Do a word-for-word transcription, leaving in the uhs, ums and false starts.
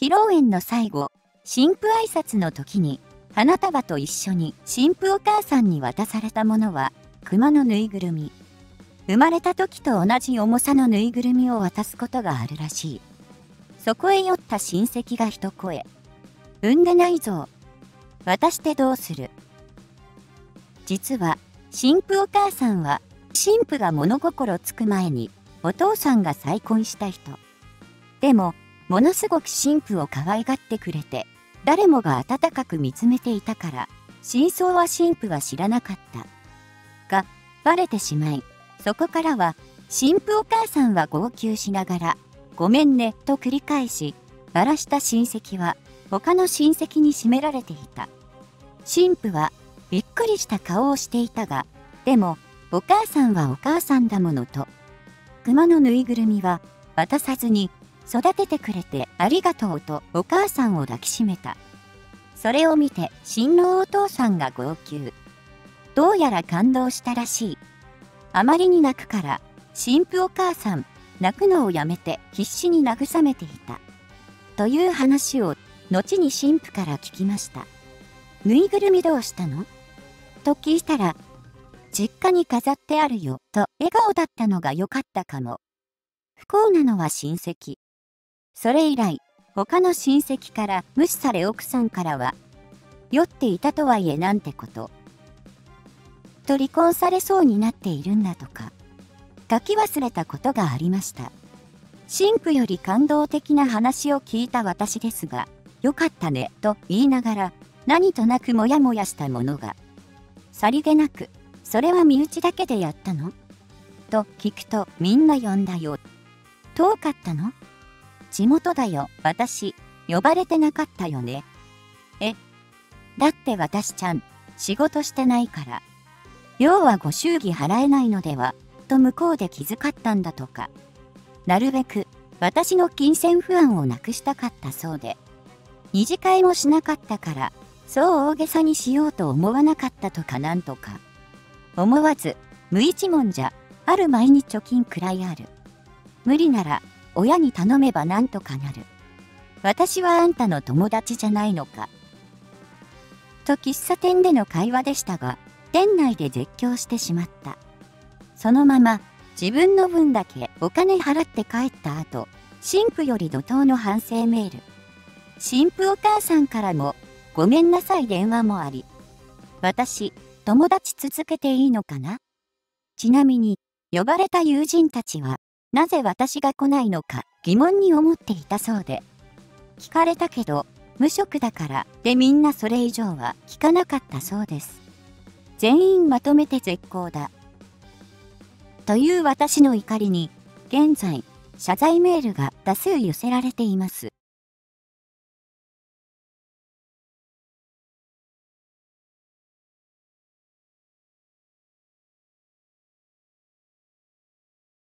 披露宴の最後、新婦挨拶の時に、花束と一緒に新婦お母さんに渡されたものは、熊のぬいぐるみ。生まれた時と同じ重さのぬいぐるみを渡すことがあるらしい。そこへ寄った親戚が一声。産んでないぞ。渡してどうする？実は、新婦お母さんは、新婦が物心つく前に、お父さんが再婚した人。でも、ものすごく新婦を可愛がってくれて、誰もが温かく見つめていたから、真相は新婦は知らなかった。が、バレてしまい、そこからは、新婦お母さんは号泣しながら、ごめんね、と繰り返し、バラした親戚は、他の親戚に占められていた。新婦は、びっくりした顔をしていたが、でも、お母さんはお母さんだものと、熊のぬいぐるみは、渡さずに、育ててくれてありがとうとお母さんを抱きしめた。それを見て、新郎お父さんが号泣。どうやら感動したらしい。あまりに泣くから、新婦お母さん、泣くのをやめて必死に慰めていた。という話を、後に新婦から聞きました。ぬいぐるみどうしたの？と聞いたら、実家に飾ってあるよ、と笑顔だったのが良かったかも。不幸なのは親戚。それ以来、他の親戚から無視され奥さんからは、酔っていたとはいえなんてこと。と離婚されそうになっているんだとか。書き忘れたことがありました。新婦より感動的な話を聞いた私ですが、よかったね、と言いながら、何となくモヤモヤしたものが。さりげなく、それは身内だけでやったの？と聞くと、みんな呼んだよ。遠かったの？地元だよ、私、呼ばれてなかったよね。え、だって私ちゃん、仕事してないから。要はご祝儀払えないのでは、と向こうで気遣ったんだとか。なるべく、私の金銭不安をなくしたかったそうで。二次会もしなかったから、そう大げさにしようと思わなかったとかなんとか。思わず、無一文じゃ、ある毎日貯金くらいある。無理なら、親に頼めばなんとかなる。私はあんたの友達じゃないのか。と喫茶店での会話でしたが、店内で絶叫してしまった。そのまま、自分の分だけお金払って帰った後、新婦より怒涛の反省メール。新婦お母さんからも、ごめんなさい電話もあり。私、友達続けていいのかな？ちなみに、呼ばれた友人たちは、なぜ私が来ないのか疑問に思っていたそうで。聞かれたけど、無職だからでみんなそれ以上は聞かなかったそうです。全員まとめて絶好だ。という私の怒りに、現在、謝罪メールが多数寄せられています。